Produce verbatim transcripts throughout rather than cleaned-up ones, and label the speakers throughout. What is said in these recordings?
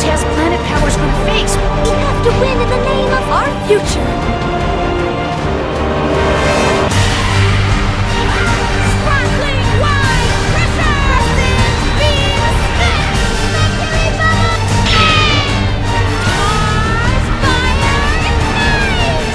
Speaker 1: chaos planet power's gonna face.
Speaker 2: We have to win in the name of our future. Sparkling wide pressure! Present beam spin! Mercury bomb! Mars fire ignite!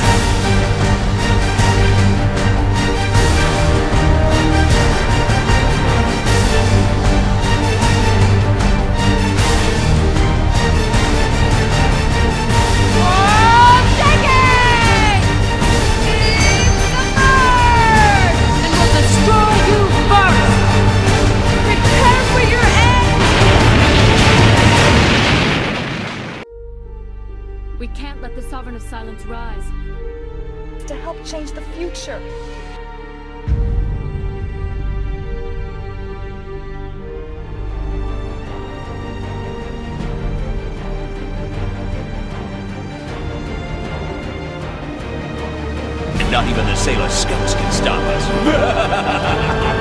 Speaker 3: We can't let the Sovereign of Silence rise.
Speaker 4: To help change the future.
Speaker 5: And not even the Sailor Scouts can stop us.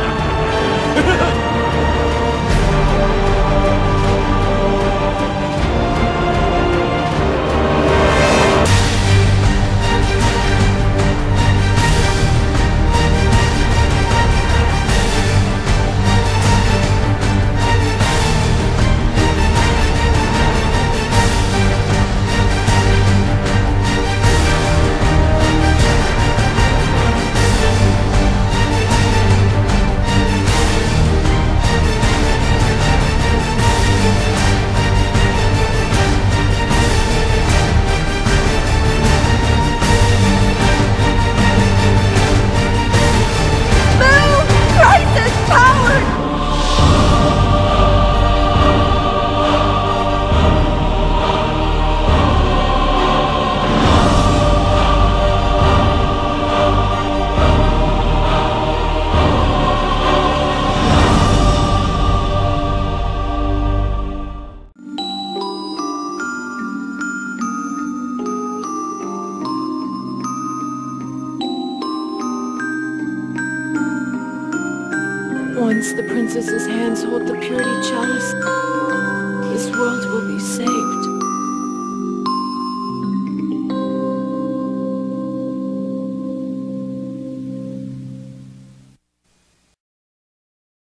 Speaker 3: Once the princess's hands hold the purity chalice, this world will be safe.